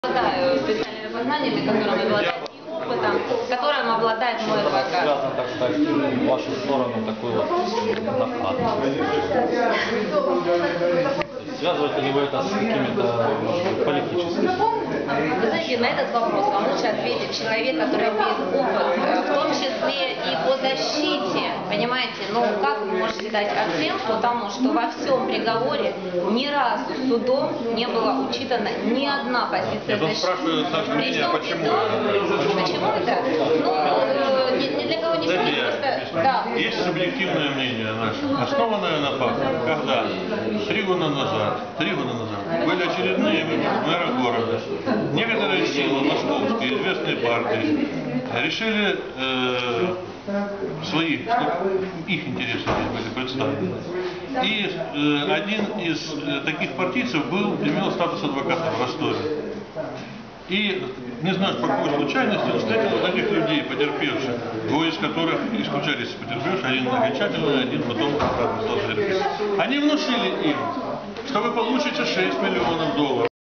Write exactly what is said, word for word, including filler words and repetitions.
Обладаю специальными познаниями, которыми обладает и опытом, которым обладает мой адвокат. Связано, так сказать, в вашу сторону такой вот накат. Связываете ли вы это с какими-то, может быть, политическими? Вы знаете, на этот вопрос вам лучше ответить человек, который имеет опыт, в том числе и по защите. Понимаете, ну как вы можете дать оценку тому, что во всем приговоре ни разу судом не была учитана ни одна позиция защиты? Он спрашивает наше мнение, почему это? Почему это? Ну, ни, ни для кого не секрет, просто... Да. Есть субъективное мнение наше, основанное на фактах, когда три года назад, три года назад были очередные выборы мэра города. Некоторые силы московские, известные партии, решили э, свои, чтобы их интересы здесь были представлены. И э, один из э, таких партийцев был, имел статус адвоката в Ростове. И, не знаю, по какой случайности, он встретил вот этих людей, потерпевших, двое из которых исключались потерпевших, один окончательно, один потом стал потерпевшим. Они внушили им, что вы получите шесть миллионов долларов.